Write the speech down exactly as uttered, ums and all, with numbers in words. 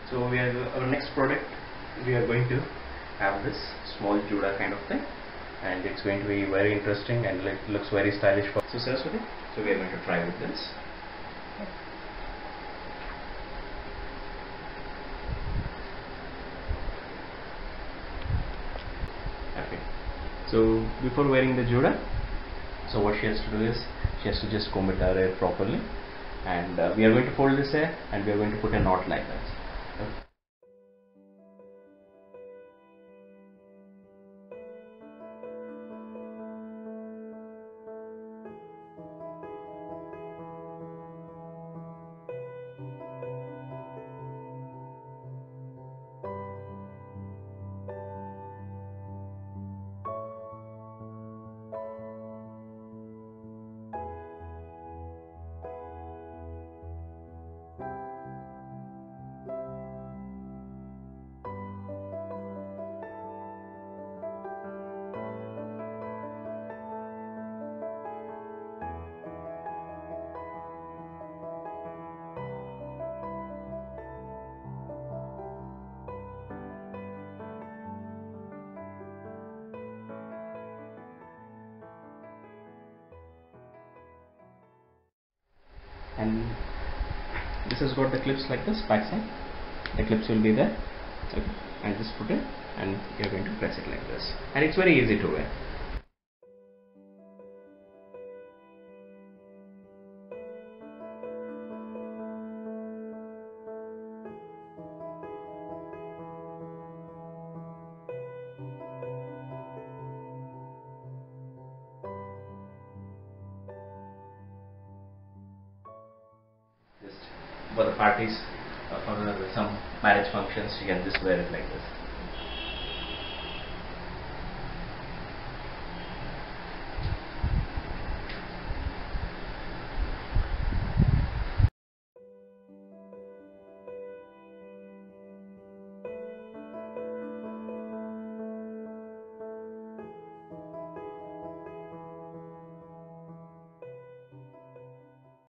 So we are our next product. We are going to have this small Juda kind of thing, and it's going to be very interesting and it looks very stylish. For so Saraswati, so we are going to try with this. Okay. So before wearing the Juda, so what she has to do is she has to just comb it her hair properly, and uh, we are going to fold this hair and we are going to put a knot like that. Okay. And this has got the clips like this back side. The clips will be there. Okay. And just put it, and you're going to press it like this, and it's very easy to wear. Just for the parties, uh, for the, some marriage functions, you can just wear it like this.